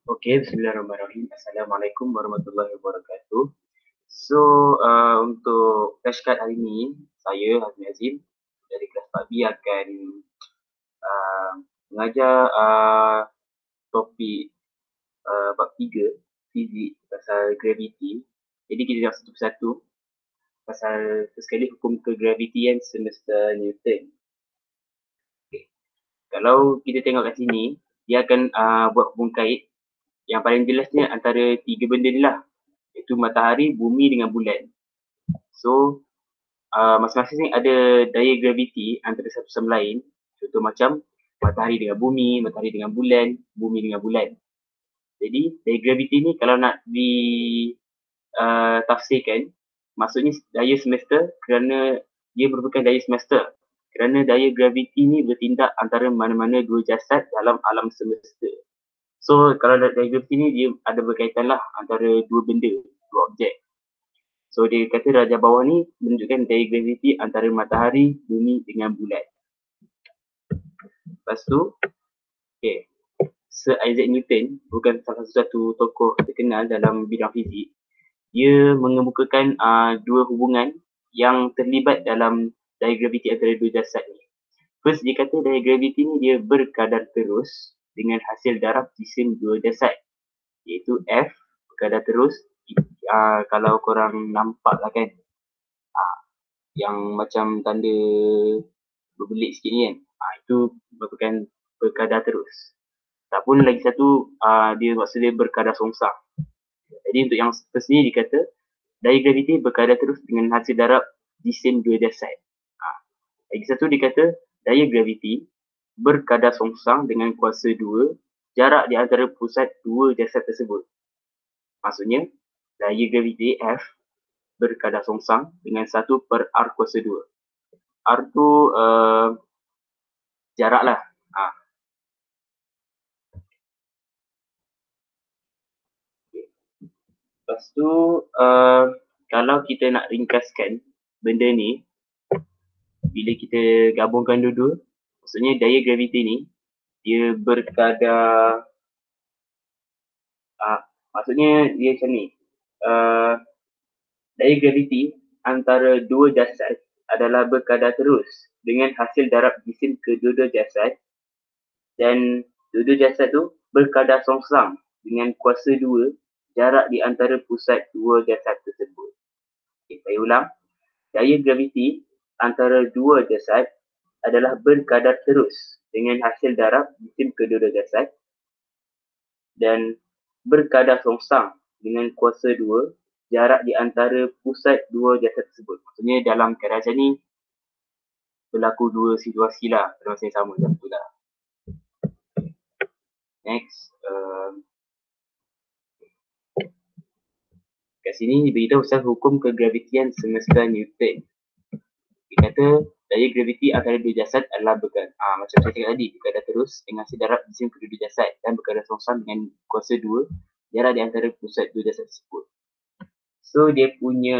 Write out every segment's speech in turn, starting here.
Okey, bismillahirrahmanirrahim. Assalamualaikum warahmatullahi wabarakatuh. So, untuk flashcard hari ini, saya Hazmi Azim dari kelas 4B akan uh, mengajar topik bab 3 fizik pasal graviti. Jadi kita tengok satu persatu pasal sekali hukum kegravitian semesta Newton. Okay. Kalau kita tengok kat sini, dia akan buat hubung kait yang paling jelasnya antara tiga benda ni lah, iaitu matahari, bumi dengan bulan. So, masing-masing ada daya graviti antara satu sama lain. Contoh macam matahari dengan bumi, matahari dengan bulan, bumi dengan bulan. Jadi, daya graviti ni kalau nak ditafsirkan, maksudnya daya semesta kerana dia merupakan daya semesta. Kerana daya graviti ni bertindak antara mana-mana dua jasad dalam alam semesta. So, kalau daya graviti ni dia ada berkaitan lah antara dua benda, dua objek. So dia kata darjah bawah ni menunjukkan daya graviti antara matahari, bumi dengan bulan. Lepas tu, okay, Sir Isaac Newton bukan salah satu tokoh terkenal dalam bidang fizik. Dia mengemukakan dua hubungan yang terlibat dalam daya graviti antara dua jasad ni. First, dia kata daya graviti ni dia berkadar terus dengan hasil darab jisim dua jasad, iaitu F berkadar terus. Kalau korang nampak lah kan, yang macam tanda berbelit sikit ni kan, itu merupakan berkadar terus. Ataupun lagi satu, dia maksud dia berkadar songsang. Jadi untuk yang first ni dia kata daya graviti berkadar terus dengan hasil darab jisim dua jasad. Lagi satu dia kata daya graviti berkadar songsang dengan kuasa 2 jarak di antara pusat dua jasad tersebut. Maksudnya daya graviti F berkadar songsang dengan 1 per R kuasa 2. R tu jarak lah. Lepas tu, kalau kita nak ringkaskan benda ni, bila kita gabungkan dua-dua, maksudnya daya graviti ni, dia berkadar, maksudnya dia macam ni, daya graviti antara dua jasad adalah berkadar terus dengan hasil darab jisim kedua-dua jasad, dan dua-dua jasad tu berkadar songsang dengan kuasa 2 jarak di antara pusat dua jasad tersebut. Okay, saya ulang. Daya graviti antara dua jasad adalah berkadar terus dengan hasil darab jisim kedua-dua jasad dan berkadar songsang dengan kuasa 2 jarak di antara pusat dua jasad tersebut. Maksudnya dalam keadaan macam ni berlaku dua situasi lah pada masa yang sama macam tu lah. Next, kat sini diberitahu pasal hukum kegravitian semesta Newton. Dia kata daya graviti antara dua jasad adalah macam saya cakap tadi, berkadar terus dengan hasil darab jisim kedua-dua jasad dan berkadar songsang dengan kuasa 2 jarak di antara pusat dua jasad tersebut. So dia punya,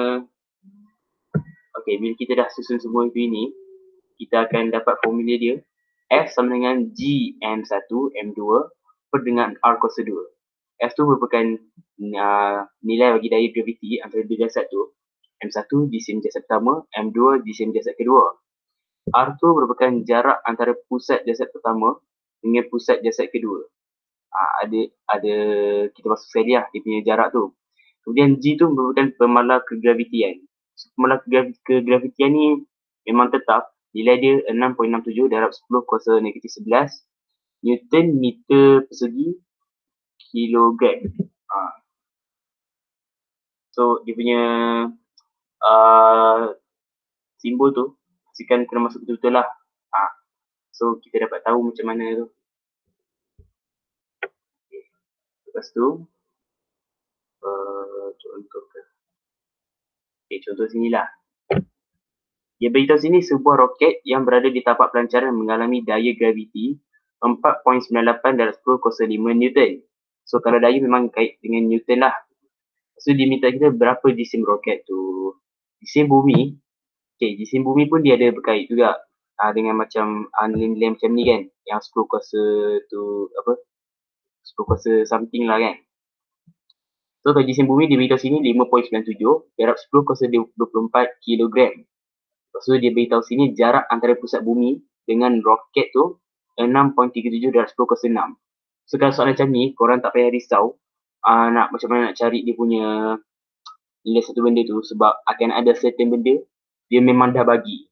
okay, bila kita dah susun semua itu ini, kita akan dapat formula dia. F sama dengan G M1 M2 per dengan R kuasa 2. F tu merupakan nilai bagi daya graviti antara dua jasad tu. M1 jisim jasad pertama, M2 jisim jasad kedua. R tu merupakan jarak antara pusat jasad pertama dengan pusat jasad kedua. Ada kita masuk sekali lah dia punya jarak tu. Kemudian G tu merupakan pemalar kegravitian. So, pemalar kegravitian ni memang tetap. Nilai dia 6.67 darab 10 kuasa negatif 11 Newton meter persegi kilogram. So dia punya simbol tu pastikan kena masuk betul-betul lah. So kita dapat tahu macam mana tu. Lepas tu contohkan. Contoh sinilah. Dia beritahu sini sebuah roket yang berada di tapak pelancaran mengalami daya graviti 4.98 darab 10 kuasa 5 Newton. So kalau daya memang kait dengan Newton lah. So dia minta kita berapa jisim roket tu. Jisim bumi, jisim bumi pun dia ada berkait juga dengan macam nilai macam ni kan, yang 10 kuasa tu apa, 10 kuasa something lah kan. So kalau jisim bumi dia beritahu sini 5.97 darab 10 kuasa 24 kilogram. Lepas tu dia beritahu sini jarak antara pusat bumi dengan roket tu 6.37 darab 10 kuasa 6. So kalau soalan macam ni, korang tak payah risau nak macam mana nak cari dia punya nilai satu benda tu, sebab akan ada certain benda dia memang dah bagi.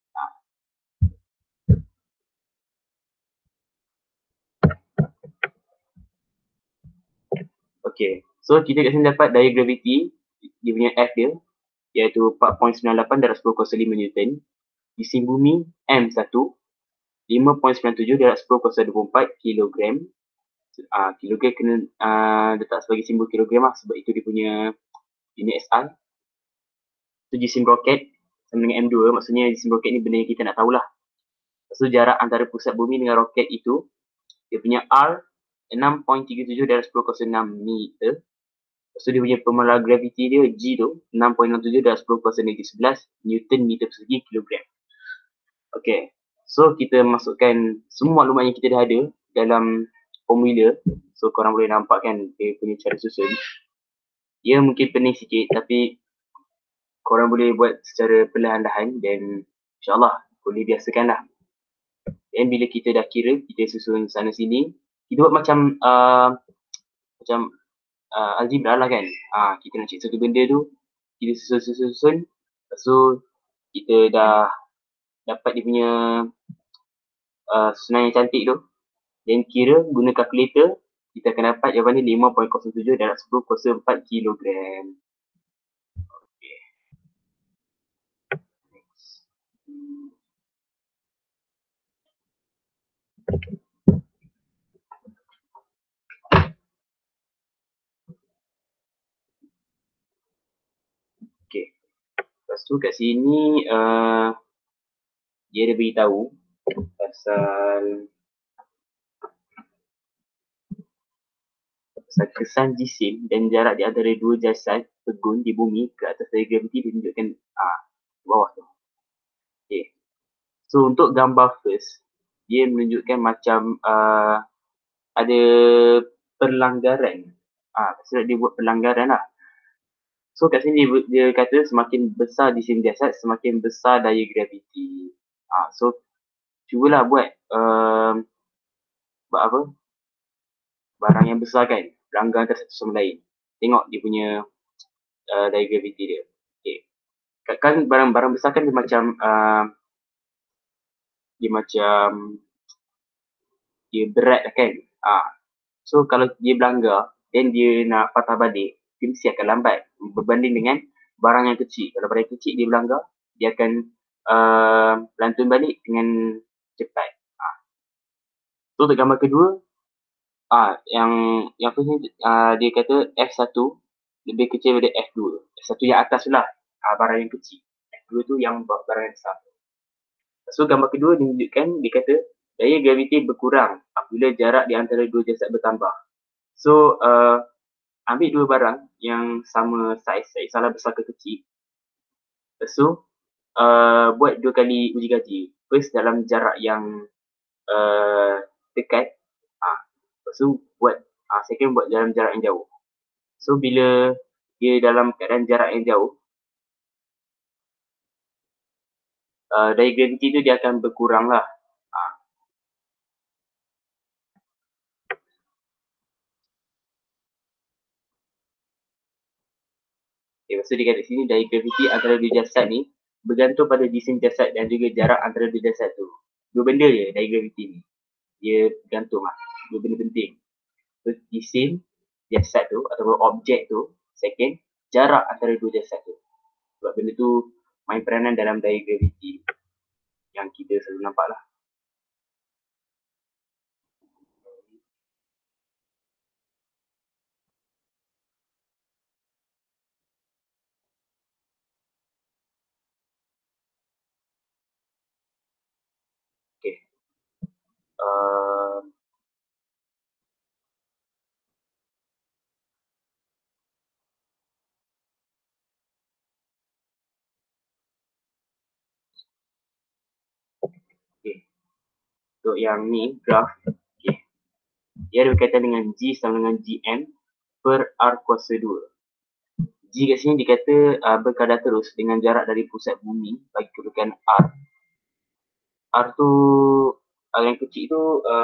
Okay, so kita kat sini dapat daya graviti, dia punya F dia, iaitu 4.98 darab 10 kuasa 5 Newton. Jisim bumi M1, 5.97 darab 10 kuasa 24 kilogram. Kilogram kena letak sebagai simbol kilogram lah, sebab itu dia punya unit SI. So jisim roket sama dengan M2, maksudnya jisim roket ni benda yang kita nak tahulah. So jarak antara pusat bumi dengan roket itu, dia punya R 6.37 darab 10 kuasa 6 meter. So dia punya pemolar gravity dia G tu 6.67 darab 10 kuasa -11 Newton meter persegi kilogram. Okay, so kita masukkan semua maklumat yang kita dah ada dalam formula. So korang boleh nampak kan dia punya cara susun. Dia mungkin pening sikit tapi korang boleh buat secara perlahan-lahan dan insyaAllah boleh biasakan lah. Dan bila kita dah kira, kita susun sana sini, kita buat macam algebra lah kan. Kita nak cek satu benda tu, kita susun. Lepas tu kita dah dapat dia punya susunan yang cantik tu. Dan kira guna kalkulator, kita akan dapat jawapan ni 5.07 darab 10 kuasa 4 kilogram. Okay. Next. Okay. Lepas tu kat sini dia ada beritahu pasal kesan jisim dan jarak di antara dua jasad pegun di bumi ke atas daya graviti ditunjukkan bawah tu. Okay. So untuk gambar first, dia menunjukkan macam ada perlanggaran. Maksudnya dia buat perlanggaran lah. So kat sini dia kata semakin besar jisim jasad, semakin besar daya graviti. So cubalah buat apa? Barang yang besar kan, langgar antara satu sama lain. Tengok dia punya daya graviti dia. Okay. Kan barang-barang besar kan dia macam dia berat lah kan. So kalau dia berlanggar dan dia nak patah balik, dia mesti akan lambat berbanding dengan barang yang kecil. Kalau barang yang kecil dia berlanggar, dia akan lantun balik dengan cepat. So untuk gambar kedua, yang first ni dia kata F1 lebih kecil daripada F2. F1 yang atas tu lah, barang yang kecil. F2 tu yang barang yang besar. So gambar kedua menunjukkan, dia kata daya graviti berkurang apabila jarak di antara dua jasad bertambah. So ambil dua barang yang sama saiz, salah besar ke kecil. Lepas tu buat dua kali uji kaji. First dalam jarak yang dekat. Lepas tu second buat dalam jarak yang jauh. So bila dia dalam keadaan jarak yang jauh, daya graviti tu dia akan berkurang lah. Okay, lepas tu dia kata sini daya graviti antara dua jasad ni bergantung pada jisim jasad dan juga jarak antara dua jasad tu. Dua benda je daya graviti ni. Dia bergantung lah. Dua benda penting. So, jisim jasad tu ataupun objek tu, second, jarak antara dua jasad tu. Sebab benda tu main peranan dalam daya graviti yang kita selalu nampak lah. Okay. Okay. Untuk yang ni, graf. Okay. dia ada berkaitan dengan G sama dengan Gm per R kuasa 2. G kat sini dikata berkadar terus dengan jarak dari pusat bumi bagi kedudukan R. R tu yang kecil tu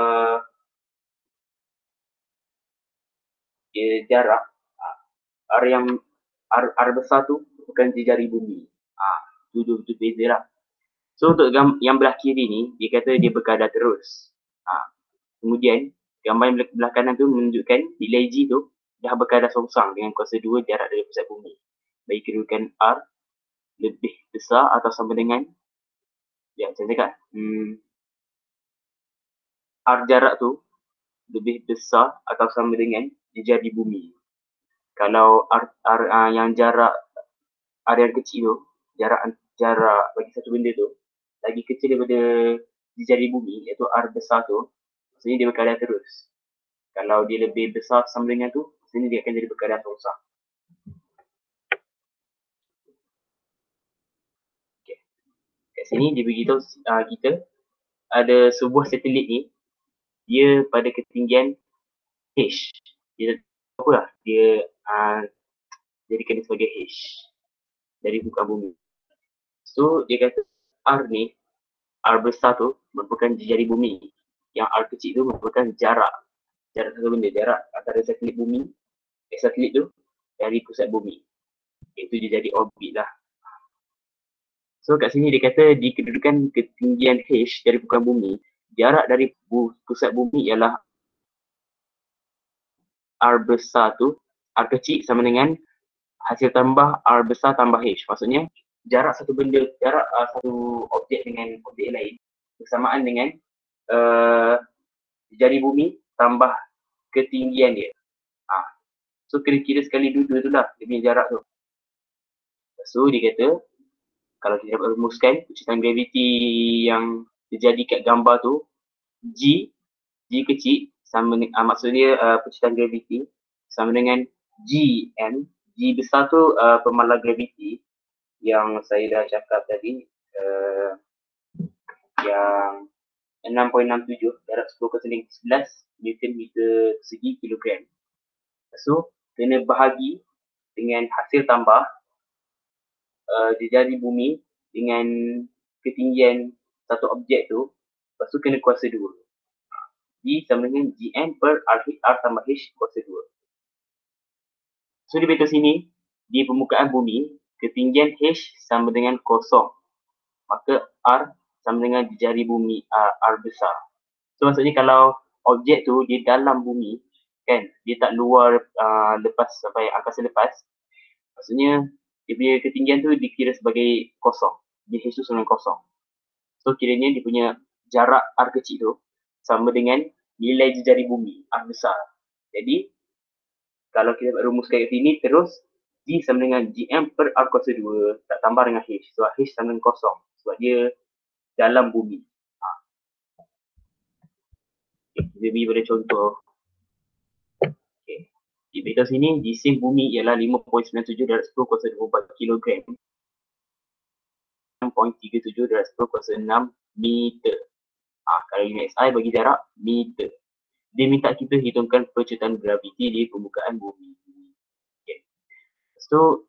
dia jarak. R yang R besar tu bukan jari bumi. Tu beza lah. So untuk yang belah kiri ni dia kata dia berkadar terus. Kemudian gambar yang belah kanan tu menunjukkan nilai G tu dah berkadar songsang dengan kuasa 2 jarak dari pusat bumi bagi kedudukan R lebih besar atau sama dengan saya cakap R jarak tu lebih besar atau sama dengan jari bumi. Kalau R yang jarak R yang kecil tu, jarak bagi satu benda tu lagi kecil daripada jari bumi, iaitu R besar tu, maksudnya dia berkadar terus. Kalau dia lebih besar sama dengan tu, maksudnya dia akan jadi berkadar songsang. Okay. Kat sini dia beritahu kita ada sebuah satelit ni, dia pada ketinggian H. Dia apa lah? Dia jadikan dia sebagai H dari muka bumi. So dia kata R ni, R besar tu merupakan jari bumi. Yang R kecil tu merupakan jarak satu benda, jarak antara satelit bumi, satelit tu dari pusat bumi. Itu dia jadi orbit lah. So kat sini dia kata di kedudukan ketinggian H dari permukaan bumi, jarak dari pusat bumi ialah R besar tu, R kecil sama dengan hasil tambah R besar tambah H. Maksudnya jarak satu benda, jarak satu objek dengan objek lain bersamaan dengan jari bumi tambah ketinggian dia. So kira-kira sekali dua-dua tu lah dia punya jarak tu. So dia kata kalau kita dapat rumuskan percikan graviti yang terjadi kat gambar tu, G kecil sama dengan maksudnya percikan graviti sama dengan Gm. G besar tu pemalar graviti yang saya dah cakap tadi, yang 6.67 darab 10^11 Newton meter persegi kilogram. So kena bahagi dengan hasil tambah jari bumi dengan ketinggian satu objek tu, lepas tu kena kuasa 2. G sama dengan Gm per R tambah H kuasa 2. So di beritahu sini, di permukaan bumi, ketinggian H sama dengan kosong. Maka R sama dengan jari bumi R besar. So maksudnya kalau objek tu dia dalam bumi, kan, dia tak luar lepas sampai angkasa lepas, maksudnya dia punya ketinggian tu dikira sebagai kosong. H tu sama dengan kosong. So kiranya dia punya jarak R kecil tu sama dengan nilai jari bumi R besar. Jadi kalau kita rumuskan kat sini terus G sama dengan Gm per R kuasa 2 tak tambah dengan H. Sebab H sama dengan kosong. Sebab dia dalam bumi. Kita beri pada contoh. Di beritahu sini, jisim bumi ialah 5.97 darab 10 kuasa 24 kg. 6.37 darab 10 kuasa 6 meter. Kalau unit SI bagi jarak meter. Dia minta kita hitungkan percutian graviti di permukaan bumi. Okay. So,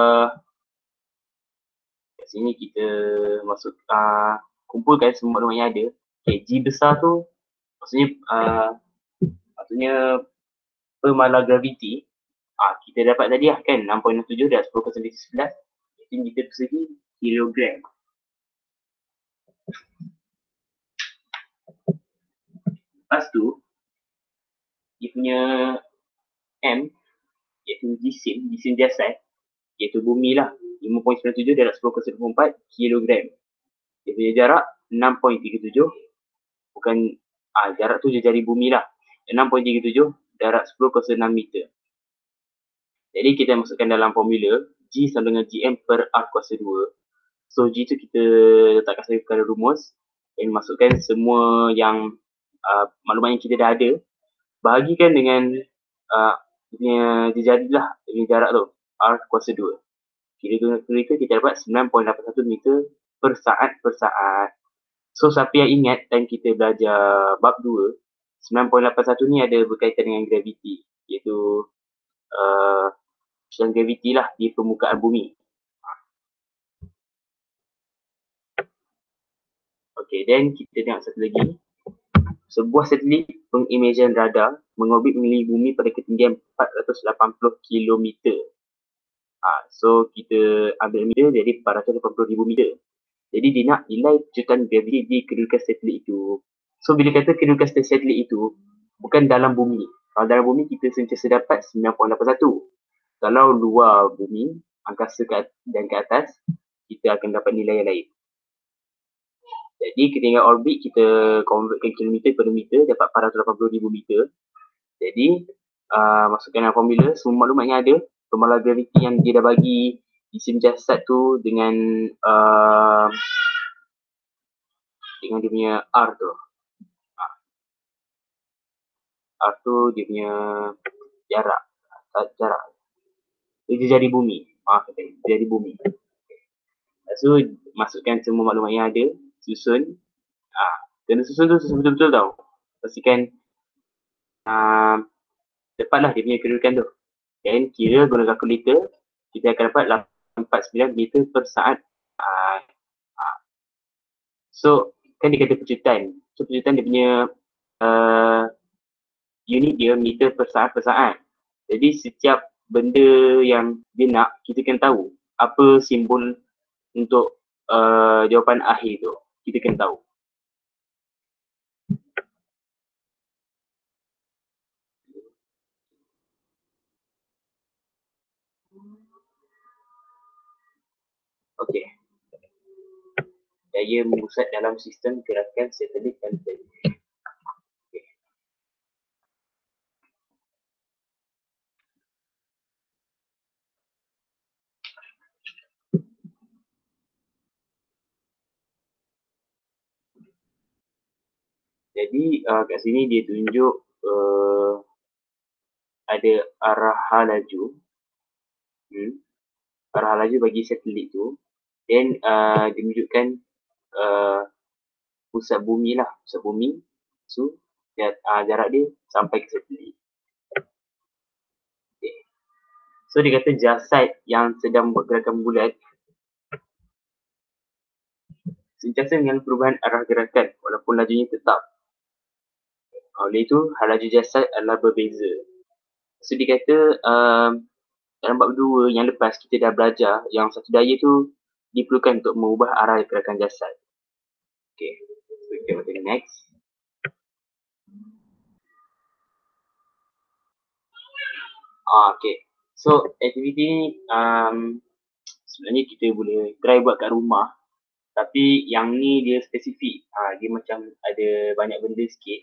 kat sini kita masuk kumpulkan semua maklumat yang ada. Okay, G besar tu maksudnya pemalar graviti. Kita dapat tadi lah kan 6.67 dan 10^11 Newton meter persegi kilogram. Lepas tu dia punya M iaitu jisim jasad iaitu bumi lah 5.97 darab 10^24 kilogram. Dia punya jarak 6.37, bukan jarak tu jari bumi lah, 6.37 darab 10^6 meter. Jadi kita masukkan dalam formula G sama dengan Gm per R kuasa 2. So G tu kita letakkan sebagai perkara rumus dan masukkan semua yang maklumat yang kita dah ada, bahagikan dengan jari lah, dengan jarak tu R kuasa 2. Kira-kira kita dapat 9.81 meter per saat. So siapa yang ingat time kita belajar bab 2 9.81 ni ada berkaitan dengan graviti, iaitu dan graviti lah di permukaan bumi. Okey, then kita tengok satu lagi. Sebuah satelit pengimejan radar mengorbit mengelilingi bumi pada ketinggian 480 km. So kita ambil meter, jadi 480,000 meter. Jadi dia nak nilai kejutan graviti di kedudukan satelit itu. So bila kata kedudukan satelit itu bukan dalam bumi. Kalau dalam bumi kita sentiasa dapat 9.81. Kalau luar bumi, angkasa dan ke atas, kita akan dapat nilai yang lain. Jadi ketinggian orbit kita convertkan kilometer per meter, dapat 480,000 meter. Jadi masukkan dalam formula, semua maklumat yang ada, formula graviti yang dia dah bagi isim jasad tu dengan dia punya R tu. R tu dia punya jarak. Dia jari bumi. Jari bumi. So masukkan semua maklumat yang ada, susun. Kena susun tu susun betul-betul tau. Pastikan dapatlah dia punya kedudukan tu. Dan kira guna kalkulator, kita akan dapat 849 meter per saat. So kan dia kata pecutan. So pecutan dia punya unit dia meter per saat. Jadi setiap benda yang dia nak, kita kena tahu apa simbol untuk jawapan akhir tu. Kita kena tahu. Okey. Daya memusat dalam sistem gerakan satelit dan satelit. Jadi kat sini dia tunjuk ada arah laju. Arah laju bagi satelit tu. Dan dia menunjukkan pusat bumi lah. Pusat bumi. So jarak dia sampai ke satelit. Okay. So dia kata jasad yang sedang bergerakan bulat sentiasa dengan perubahan arah gerakan walaupun lajunya tetap. Oleh itu, hal laju jasad adalah berbeza. So dia kata dalam bab 2 yang lepas kita dah belajar yang satu daya tu diperlukan untuk mengubah arah gerakan jasad. Okay, so kita tengok next. Okay, so aktiviti ni sebenarnya kita boleh try buat kat rumah. Tapi yang ni dia spesifik. Dia macam ada banyak benda sikit.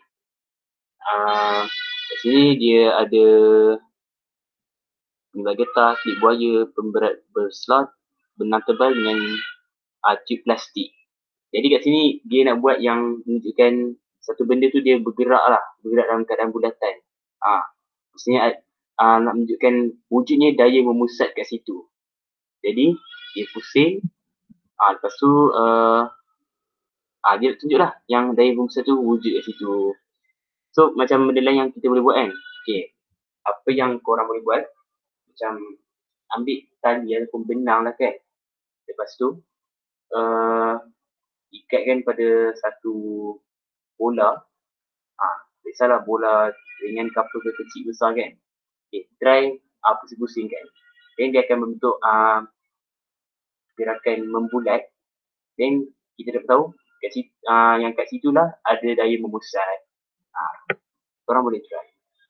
Kat sini dia ada penyebab getah, klip buaya, pemberat berslot, benang tebal dengan tube plastik. Jadi kat sini dia nak buat yang menunjukkan satu benda tu dia bergerak lah. Bergerak dalam keadaan bulatan. Maksudnya nak menunjukkan wujudnya daya memusat kat situ. Jadi dia pusing. Lepas tu dia tunjuklah yang daya memusat tu wujud kat situ. So macam benda lain yang kita boleh buat kan. Okay. Apa yang korang boleh buat, macam ambil tali ataupun benang lah kan. Lepas tu ikatkan pada satu bola. Biasalah bola ringan ke apa ke kecil besar kan. Okay, try pusing-pusing kan. Then dia akan membentuk gerakan membulat. Then kita dapat tahu kat situ, yang kat situlah ada daya memusat. Korang boleh try.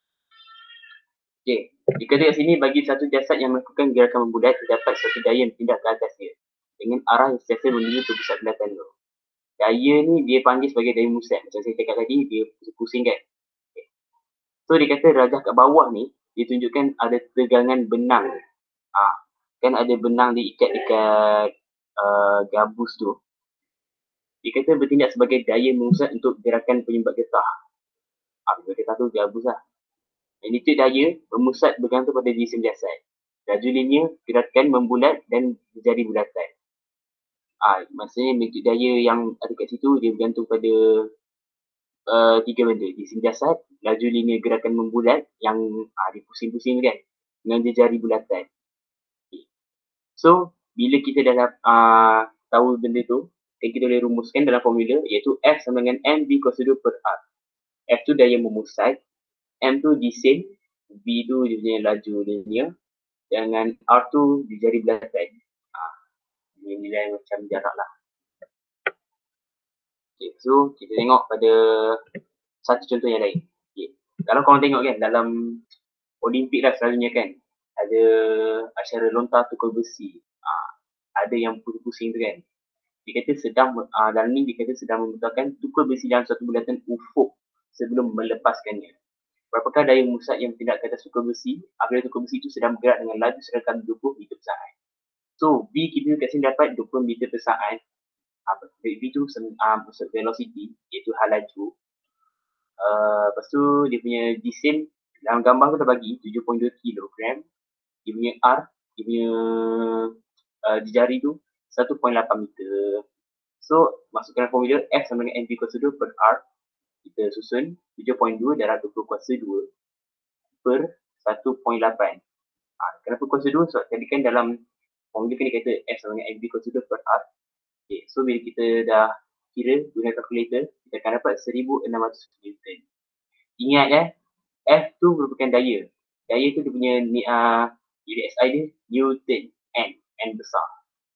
Okay, jika kat sini bagi satu jasad yang melakukan gerakan membulat, terdapat satu daya yang bertindak ke atas dia dengan arah yang sentiasa menuju ke pusat bulatan tu. Daya ni dia panggil sebagai daya memusat. Macam saya cakap tadi, dia pusing kan. Okay. So dia kata rajah kat bawah ni, dia tunjukkan ada tegangan benang. Kan ada benang diikat dekat gabus tu. Dia kata bertindak sebagai daya memusat untuk gerakan penyumbat getah. Penyumbat getah tu gabus lah. Yang itu daya memusat bergantung pada jisim jasad. Laju linear, gerakan membulat dan jari bulatan. Maksudnya bentuk daya yang ada kat situ dia bergantung pada tiga benda. Jisim jasad, laju linear gerakan membulat yang dipusing-pusing kan dengan jejari bulatan. Okay. So, bila kita dah tahu benda tu, kita boleh rumuskan dalam formula iaitu F sama dengan M V kuasa 2 per R. F tu daya memusat, M tu jisim, V tu dia punya laju linear, dengan R tu jejari bulatan. Nilai macam jarak lah. Okay, so kita tengok pada satu contoh yang lain. Okay. Kalau korang tengok kan dalam Olimpik lah selalunya kan, ada acara lontar tukar besi. Ada yang pusing-pusing tu kan. Dia kata dalam ni dia kata sedang membentangkan tukar besi dalam satu bulatan ufuk sebelum melepaskannya. Berapakah daya musat yang bertindak ke atas tukar besi apabila tukar besi itu sedang bergerak dengan laju serangkaian 20 meter per saat? So, V kita kat sini dapat 20 meter per saat. V tu maksud velocity, iaitu hal laju. Lepas tu dia punya jisim dalam gambar tu dah bagi 7.2 kg. Dia punya R, dia punya jari tu 1.8 meter. So, masukkan formula F sama dengan mv kuasa 2 per R. Kita susun 7.2 darab 20 kuasa 2 per 1.8. Kenapa kuasa 2? Sebab tadi kan dalam formula kan dia kata F sama dengan mv kuasa 2 per R. Okay, so bila kita dah kira guna calculator, kita akan dapat 1600 Newton. Ingat F tu merupakan daya. Daya tu dia punya unit SI dia Newton, N besar.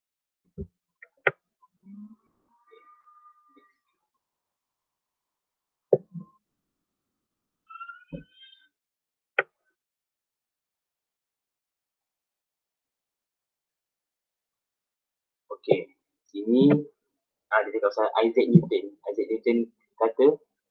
Okay, sini dia cakap pasal Isaac Newton. Isaac Newton kata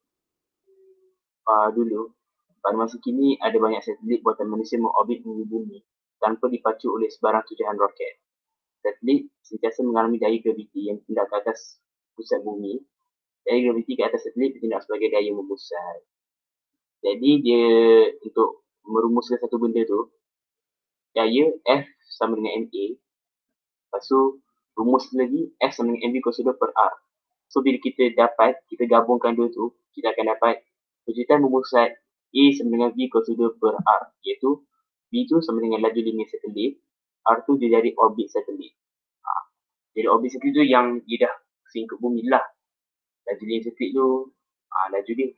dulu pada masa kini ada banyak satelit buatan manusia mengorbit bumi bumi tanpa dipacu oleh sebarang tujuan roket. Satelit sentiasa mengalami daya graviti yang bertindak ke atas pusat bumi. Daya graviti ke atas satelit bertindak sebagai daya memusat. Jadi dia untuk merumuskan satu benda tu, daya F sama dengan MA. Lepas tu rumus lagi F sama dengan MV kuasa 2 per R. So bila kita gabungkan dua tu, kita akan dapat kejutan memusat A sama dengan V kuasa 2 per R. Iaitu V tu sama dengan laju linear satelit, R tu dia dari orbit satelit. Jadi orbit satelit tu yang dia dah pusing ke bumi lah. Laju linear satelit tu, laju dia.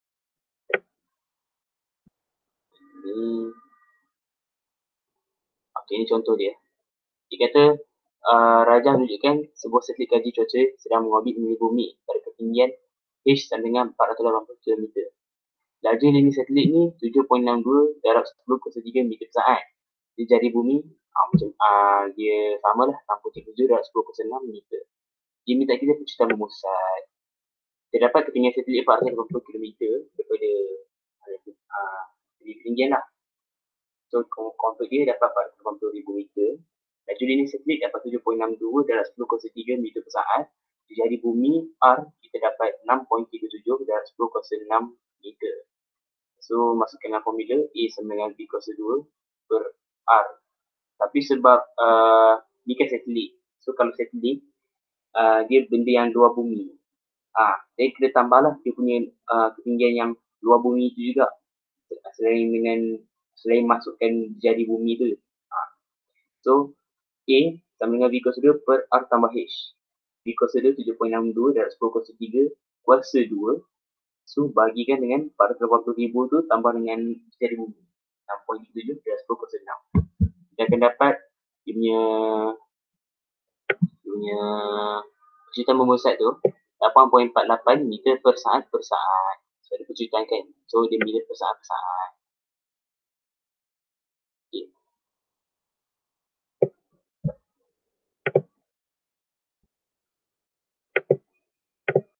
Ini contoh dia. Dia kata Raja menunjukkan sebuah satelit kaji cuaca sedang mengorbit bumi pada ketinggian H sama dengan 480 km. Laju linear satelit ni 7.62 darab 10 kuasa 3 meter per saat. Dia jari bumi dia sama lah 6.7 darab 10 kuasa 6 meter. Dia minta kita percutan memusat. Terdapat ketinggian satelit 480 km daripada ketinggian lah. So, convert dia dapat 480,000 meter. Laju linear satelit dapat 7.62 darab 10 kuasa 3 meter per saat. Di jari bumi R kita dapat 6.37 darab 10 kuasa 6 meter. So, masukkan dalam formula A sama dengan V kuasa 2 per R. Tapi sebab ni kan satelit. So, kalau satelit dia benda yang luar bumi. Jadi kita tambahlah dia punya ketinggian yang luar bumi itu juga. Selain masukkan jari bumi tu. So, A sama dengan V kuasa 2 per R tambah H. V kuasa 2 7.62 darab 10 kuasa 3 kuasa 2. So, bagikan dengan 480,000 tu tambah dengan jari bumi. 6.7 darab 10 kuasa 6. Kita akan dapat dia punya percutan memusat tu 8.48 meter per saat per saat. So, ada percutan kan. So, dia meter per saat per saat.